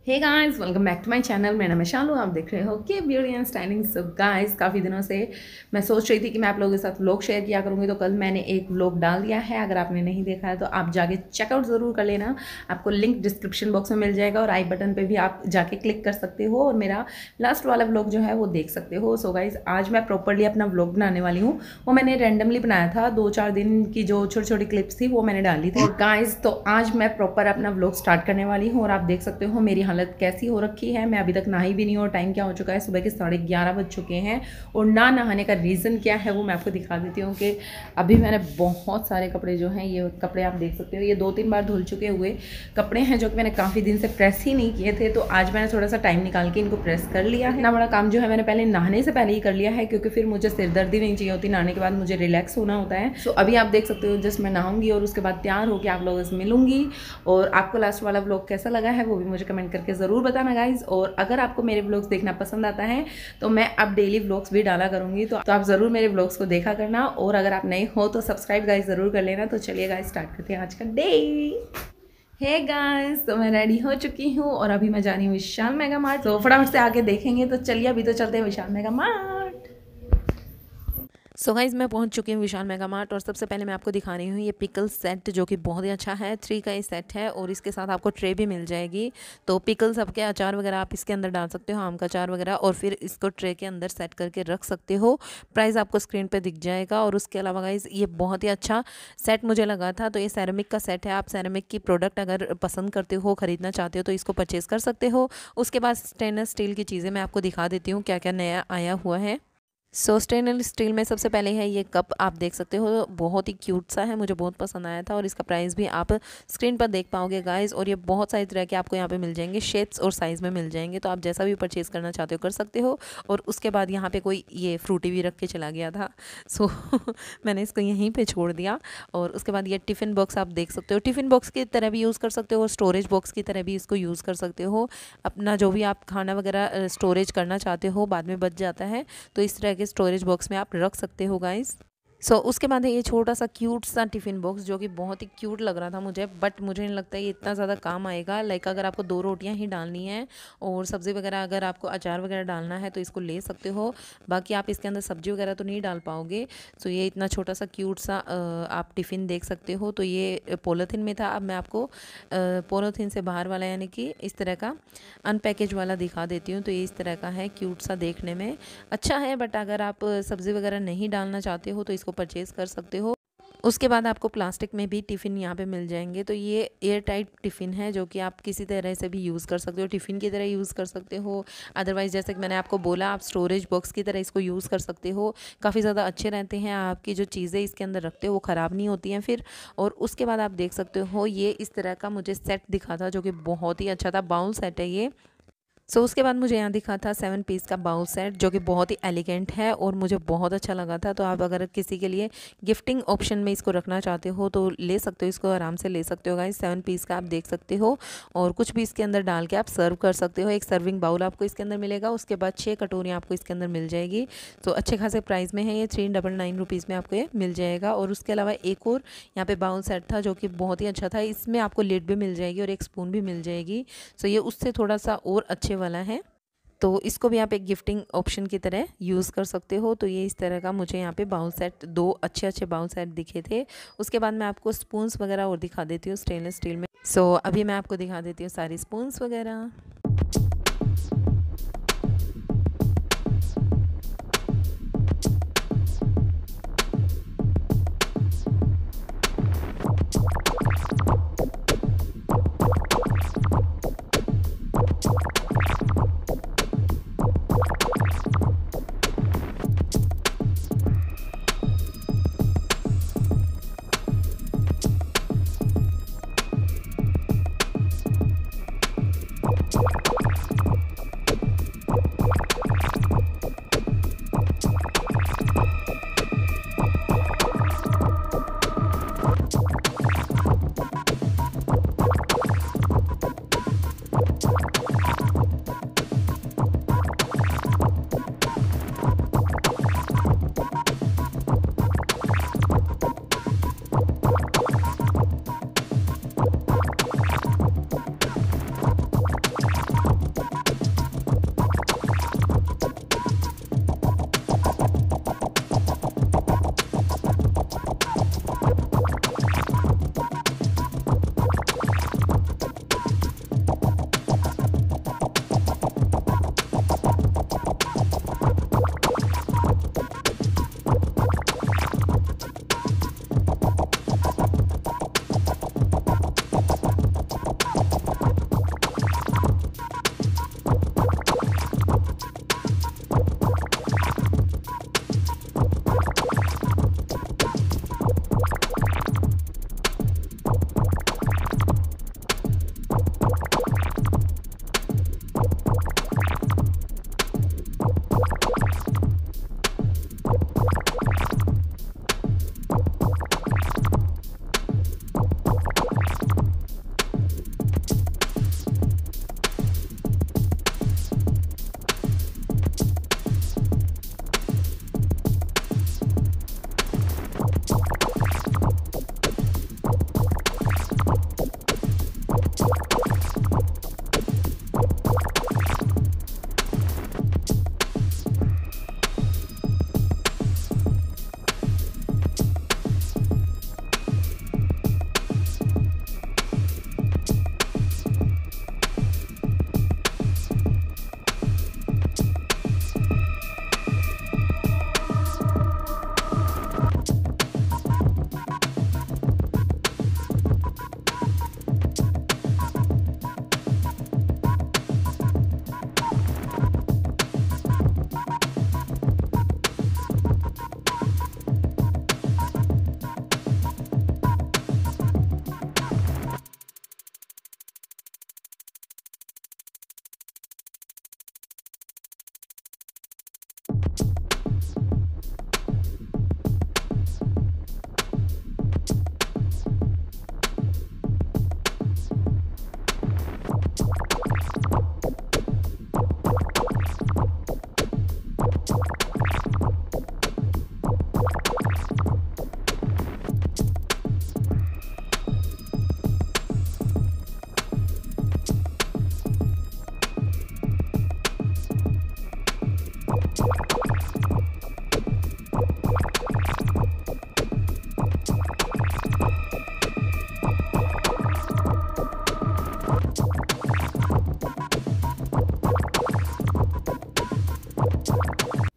Hey guys, welcome back to my channel. मेरा नाम है शालू, आप देख रहे हो कि beauty and styling. So guys, काफ़ी दिनों से मैं सोच रही थी कि मैं आप लोगों के साथ व्लॉग शेयर किया करूँगी, तो कल मैंने एक व्लॉग डाल दिया है। अगर आपने नहीं देखा है तो आप जाके चेकआउट ज़रूर कर लेना। आपको लिंक डिस्क्रिप्शन बॉक्स में मिल जाएगा और आई बटन पर भी आप जाके क्लिक कर सकते हो और मेरा लास्ट वाला व्लॉग जो है वो देख सकते हो। सो गाइस, आज मैं प्रॉपरली अपना व्लॉग बनाने वाली हूँ। वो मैंने रैंडमली बनाया था, 2-4 दिन की जो छोटी छोटी क्लिप्स थी वो मैंने डाली थी। और गाइस, तो आज मैं प्रॉपर अपना व्लॉग स्टार्ट करने वाली हूँ और आप देख सकते हो मेरी हालत कैसी हो रखी है। मैं अभी तक नहाई भी नहीं हूँ और टाइम क्या हो चुका है, सुबह के 11:30 बज चुके हैं। और ना नहाने का रीज़न क्या है वो मैं आपको दिखा देती हूँ कि अभी मैंने बहुत सारे कपड़े जो हैं, ये कपड़े आप देख सकते हो, ये 2-3 बार धुल चुके हुए कपड़े हैं जो कि मैंने काफ़ी दिन से प्रेस ही नहीं किए थे। तो आज मैंने थोड़ा सा टाइम निकाल के इनको प्रेस कर लिया है। इतना बड़ा काम जो है मैंने पहले नहाने से पहले ही कर लिया है, क्योंकि फिर मुझे सिरदर्दी नहीं चाहिए होती। नहाने के बाद मुझे रिलैक्स होना होता है। सो अभी आप देख सकते हो, जस्ट मैं नहाऊंगी और उसके बाद तैयार होकर आप लोगों से मिलूंगी। और आपको लास्ट वाला व्लॉग कैसा लगा है वो भी मुझे कमेंट करके ज़रूर बताना गाइज। और अगर आपको मेरे व्लॉग्स देखना पसंद आता है तो मैं अब डेली व्लॉग्स भी डाला करूंगी, तो आप ज़रूर मेरे व्लॉग्स को देखा करना। और अगर आप नए हो तो सब्सक्राइब गाइज ज़रूर कर लेना। तो चलिए गाइज, स्टार्ट करते हैं आज का डे। हे गाइस, तो मैं रेडी हो चुकी हूँ और अभी मैं जा रही हूँ विशाल मेगा मार्ट। तो फटाफट से आके देखेंगे। तो चलिए अभी तो चलते हैं Vishal Mega Mart. So guys, मैं पहुंच चुकी हूँ विशाल मेगा मार्ट और सबसे पहले मैं आपको दिखा रही हूँ ये पिकल सेट, जो कि बहुत ही अच्छा है। 3 का ये सेट है और इसके साथ आपको ट्रे भी मिल जाएगी। तो पिकल सबके अचार वगैरह आप इसके अंदर डाल सकते हो, आम का अचार वगैरह, और फिर इसको ट्रे के अंदर सेट करके रख सकते हो। प्राइस आपको स्क्रीन पर दिख जाएगा। और उसके अलावा गाइस, ये बहुत ही अच्छा सेट मुझे लगा था। तो ये सैरामिक का सेट है। आप सैरामिक की प्रोडक्ट अगर पसंद करते हो, ख़रीदना चाहते हो तो इसको परचेज़ कर सकते हो। उसके बाद स्टेनलेस स्टील की चीज़ें मैं आपको दिखा देती हूँ क्या क्या नया आया हुआ है। स्टेनलेस स्टील में सबसे पहले है ये कप, आप देख सकते हो, बहुत ही क्यूट सा है, मुझे बहुत पसंद आया था। और इसका प्राइस भी आप स्क्रीन पर देख पाओगे गाइस। और ये बहुत सारी तरह के आपको यहाँ पे मिल जाएंगे, शेप्स और साइज़ में मिल जाएंगे। तो आप जैसा भी परचेज़ करना चाहते हो कर सकते हो। और उसके बाद यहाँ पे कोई ये फ्रूटी भी रख के चला गया था, सो मैंने इसको यहीं पर छोड़ दिया। और उसके बाद ये टिफ़िन बॉक्स आप देख सकते हो, टिफ़िन बॉक्स की तरह भी यूज़ कर सकते हो और स्टोरेज बॉक्स की तरह भी इसको यूज़ कर सकते हो। अपना जो भी आप खाना वगैरह स्टोरेज करना चाहते हो, बाद में बच जाता है, तो इस तरह के स्टोरेज बॉक्स में आप रख सकते हो गाइस। उसके बाद है ये छोटा सा क्यूट सा टिफ़िन बॉक्स, जो कि बहुत ही क्यूट लग रहा था मुझे, बट मुझे नहीं लगता ये इतना ज़्यादा काम आएगा। लाइक अगर आपको 2 रोटियां ही डालनी है और सब्ज़ी वगैरह, अगर आपको अचार वगैरह डालना है तो इसको ले सकते हो। बाकी आप इसके अंदर सब्ज़ी वगैरह तो नहीं डाल पाओगे। ये इतना छोटा सा क्यूट सा आप टिफ़िन देख सकते हो। तो ये पॉलीथीन में था। अब मैं आपको पॉलीथीन से बाहर वाला, यानी कि इस तरह का अनपैकेज वाला दिखा देती हूँ। तो ये इस तरह का है, क्यूट सा देखने में अच्छा है। बट अगर आप सब्ज़ी वगैरह नहीं डालना चाहते हो तो इसको परचेज़ कर सकते हो। उसके बाद आपको प्लास्टिक में भी टिफ़िन यहाँ पे मिल जाएंगे। तो ये एयर टाइट टिफ़िन है, जो कि आप किसी तरह से भी यूज़ कर सकते हो, टिफ़िन की तरह यूज़ कर सकते हो। अदरवाइज़ जैसे कि मैंने आपको बोला, आप स्टोरेज बॉक्स की तरह इसको यूज़ कर सकते हो। काफ़ी ज़्यादा अच्छे रहते हैं, आपकी जो चीज़ें इसके अंदर रखते हो वो ख़राब नहीं होती हैं फिर। और उसके बाद आप देख सकते हो, ये इस तरह का मुझे सेट दिखा था, जो कि बहुत ही अच्छा था। बाउल सेट है ये। उसके बाद मुझे यहाँ दिखा था 7 पीस का बाउल सेट, जो कि बहुत ही एलिगेंट है और मुझे बहुत अच्छा लगा था। तो आप अगर किसी के लिए गिफ्टिंग ऑप्शन में इसको रखना चाहते हो तो ले सकते हो, इसको आराम से ले सकते हो गाइस। 7 पीस का आप देख सकते हो और कुछ भी इसके अंदर डाल के आप सर्व कर सकते हो। एक सर्विंग बाउल आपको इसके अंदर मिलेगा, उसके बाद 6 कटोरियाँ आपको इसके अंदर मिल जाएगी। तो अच्छे खासे प्राइस में है ये, 399 रुपीज़ में आपको ये मिल जाएगा। और उसके अलावा एक और यहाँ पे बाउल सेट था, जो कि बहुत ही अच्छा था। इसमें आपको लिड भी मिल जाएगी और एक स्पून भी मिल जाएगी। ये उससे थोड़ा सा और अच्छे वाला है। तो इसको भी आप एक गिफ्टिंग ऑप्शन की तरह यूज़ कर सकते हो। तो ये इस तरह का मुझे यहाँ पे बाउल सेट, 2 अच्छे बाउल सेट दिखे थे। उसके बाद मैं आपको स्पून्स वगैरह और दिखा देती हूँ स्टेनलेस स्टील में। अभी मैं आपको दिखा देती हूँ सारी स्पून्स वगैरह।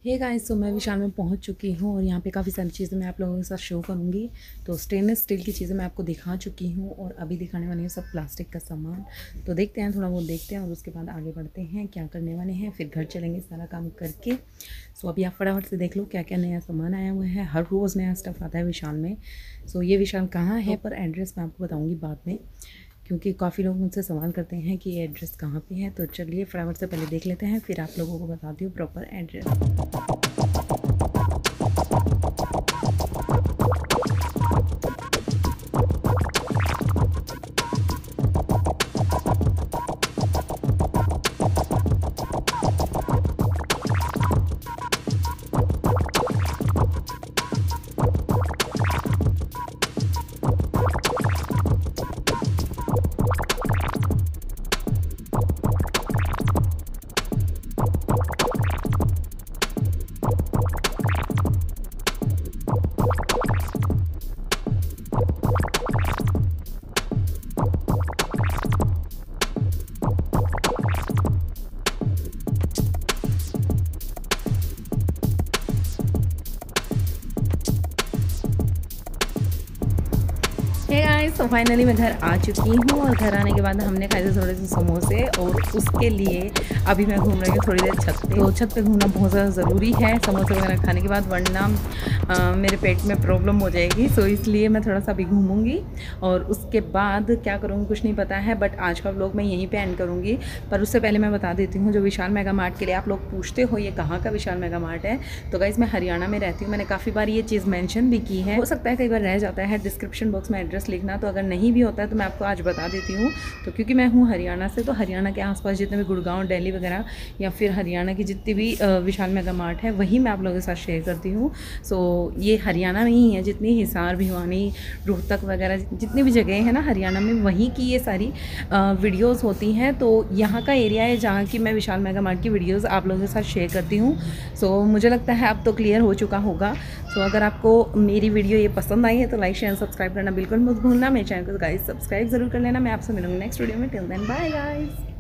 हे गाइस, तो मैं विशाल में पहुंच चुकी हूं और यहाँ पे काफ़ी सारी चीज़ें मैं आप लोगों के साथ शो करूंगी। तो स्टेनलेस स्टील की चीज़ें मैं आपको दिखा चुकी हूं और अभी दिखाने वाली हूँ सब प्लास्टिक का सामान। तो देखते हैं, थोड़ा बहुत देखते हैं और उसके बाद आगे बढ़ते हैं क्या करने वाले हैं, फिर घर चलेंगे सारा काम करके। सो अभी आप फटाफट से देख लो क्या क्या नया सामान आया हुआ है। हर रोज़ नया स्टफ़ आता है विशाल में। सो ये विशाल कहाँ है पर एड्रेस मैं आपको बताऊँगी बाद में, क्योंकि काफ़ी लोग मुझसे सवाल करते हैं कि ये एड्रेस कहाँ पे है। तो चलिए फटाफट से पहले देख लेते हैं, फिर आप लोगों को बताती हूँ प्रॉपर एड्रेस। हे गाइस, तो फाइनली मैं घर आ चुकी हूँ और घर आने के बाद हमने खाए थे थोड़े से समोसे और उसके लिए अभी मैं घूम रही हूँ थोड़ी देर छत पे। तो छत पे घूमना बहुत ज़्यादा ज़रूरी है समोसे वगैरह खाने के बाद, वरना मेरे पेट में प्रॉब्लम हो जाएगी। सो इसलिए मैं थोड़ा सा अभी घूमूंगी और उसके बाद क्या करूँगी कुछ नहीं पता है, बट आज का व्लॉग मैं यहीं पर एंड करूँगी। पर उससे पहले मैं बता देती हूँ, जो विशाल मेगा मार्ट के लिए आप लोग पूछते हो ये कहाँ का विशाल मेगा मार्ट है, तो गाइस मैं हरियाणा में रहती हूँ। मैंने काफ़ी बार ये चीज़ मेंशन भी की है, हो सकता है कई बार रह जाता है डिस्क्रिप्शन बॉक्स में एड्रेस लिखना, तो अगर नहीं भी होता है तो मैं आपको आज बता देती हूँ। तो क्योंकि मैं हूँ हरियाणा से, तो हरियाणा के आसपास जितने भी गुड़गांव, दिल्ली वगैरह या फिर हरियाणा की जितनी भी विशाल मेगा मार्ट है वही मैं आप लोगों के साथ शेयर करती हूँ। सो ये हरियाणा में ही है, जितनी हिसार, भिवानी, रोहतक वगैरह जितनी भी जगह है ना हरियाणा में, वहीं की ये सारी वीडियोज़ होती हैं। तो यहाँ का एरिया है जहाँ की मैं विशाल मेगा मार्ट की वीडियोज़ आप लोगों के साथ शेयर करती हूँ। सो मुझे लगता है अब तो क्लियर हो चुका होगा। सो अगर आपको मेरी वीडियो ये पसंद आई है तो लाइक शेयर सब्सक्राइब करना बिल्कुल मत भूलना। मेरे चैनल को गाइस सब्सक्राइब जरूर कर लेना। मैं आपसे मिलूंगी नेक्स्ट वीडियो में। Till then bye guys.